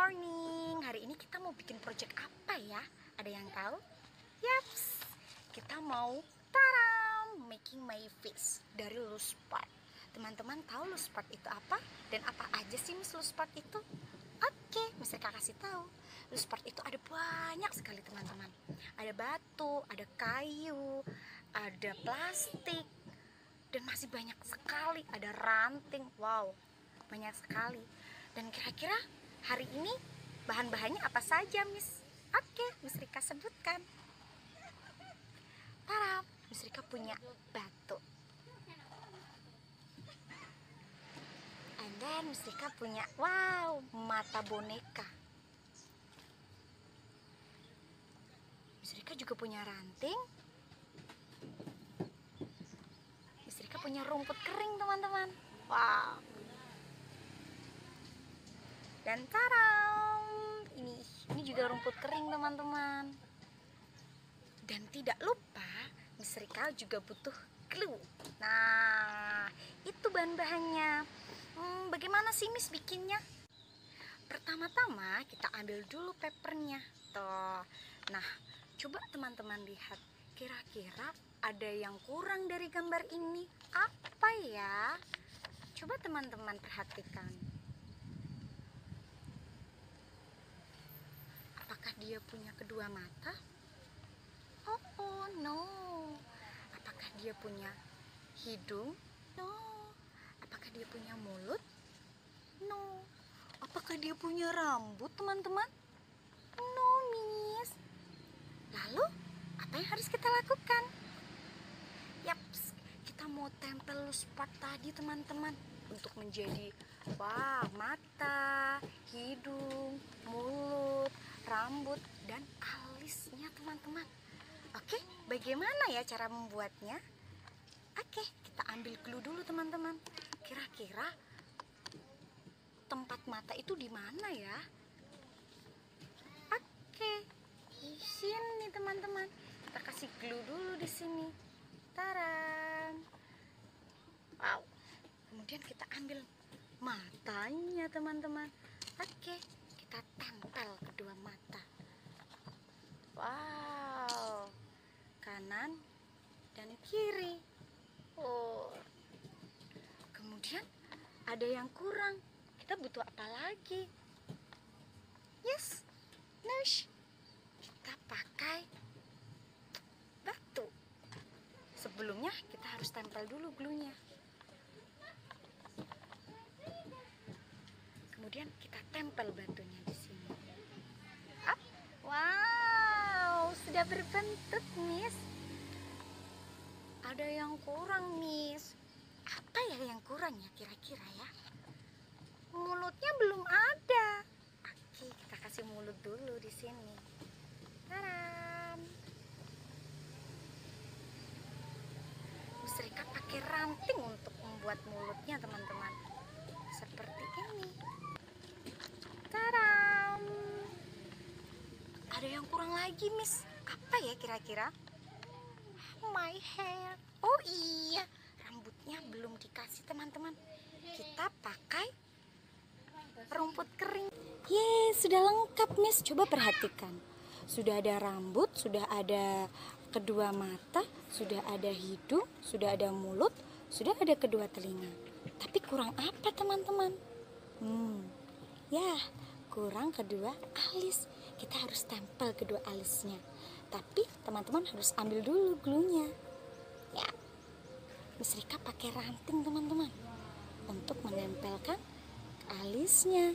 morning. Hari ini kita mau bikin project apa ya? Ada yang tahu? Yaps, kita mau making my face dari loose part. Teman-teman tahu loose part itu apa? Dan apa aja sih Miss loose part itu? Oke, Miss Rika kasih tahu. Loose part itu ada banyak sekali teman-teman. Ada batu, ada kayu, ada plastik, dan masih banyak sekali. Ada ranting, wow, banyak sekali. Dan kira-kira hari ini bahan-bahannya apa saja, Miss? Oke, Miss Rika sebutkan. Miss Rika punya batu. And then Miss Rika punya, wow, mata boneka. Miss Rika juga punya ranting. Miss Rika punya rumput kering, teman-teman. Wow. Dan ini juga rumput kering, teman-teman. Dan tidak lupa Miss Rika juga butuh glue. Nah, itu bahan-bahannya. Bagaimana sih Miss bikinnya? Pertama-tama kita ambil dulu papernya. Tuh. Nah, coba teman-teman lihat. Kira-kira ada yang kurang dari gambar ini. Apa ya? Coba teman-teman perhatikan. Apakah dia punya kedua mata? Oh no. Apakah dia punya hidung? No. Apakah dia punya mulut? No. Apakah dia punya rambut, teman-teman? No, Miss. Lalu, apa yang harus kita lakukan? Yaps, kita mau tempel loose part tadi, teman-teman, untuk menjadi mata, hidung, mulut, rambut, dan alisnya, teman-teman. Oke, bagaimana ya cara membuatnya? Oke, kita ambil glue dulu, teman-teman. Kira-kira tempat mata itu di mana ya? Oke, di sini, teman-teman. Kita kasih glue dulu di sini. Taran. Wow. Kemudian kita ambil matanya, teman-teman. Oke, kita tempel kedua mata. Wow. Kanan dan kiri. Oh. Kemudian ada yang kurang. Kita butuh apa lagi? Yes. Nice. Kita pakai batu. Sebelumnya kita harus tempel dulu glue-nya. Kemudian kita tempel batunya di sini. Up. Wow, sudah berbentuk, Miss. Ada yang kurang, Miss. Apa ya yang kurang ya kira-kira ya? Mulutnya belum ada. Oke, kita kasih mulut dulu di sini. Taram. Miss Rika pakai ranting untuk membuat mulutnya, teman-teman. Seperti ini. Taram. Ada yang kurang lagi, Miss. Apa ya kira-kira? My hair. Oh iya, rambutnya belum dikasih, teman-teman. Kita pakai rumput kering. Yes, sudah lengkap, Miss. Coba perhatikan. Sudah ada rambut, sudah ada kedua mata, sudah ada hidung, sudah ada mulut, sudah ada kedua telinga. Tapi kurang apa, teman-teman? Ya, kurang kedua alis. Kita harus tempel kedua alisnya. Tapi teman-teman harus ambil dulu glue-nya. Ya. Miss Rika pakai ranting, teman-teman, untuk menempelkan alisnya.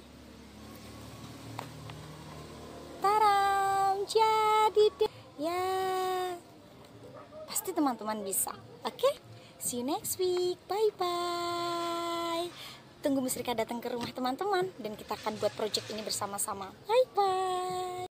Taram, jadi deh. Ya. Pasti teman-teman bisa. Oke? See you next week. Bye-bye. Tunggu Miss Rika datang ke rumah teman-teman dan kita akan buat project ini bersama-sama. Bye-bye.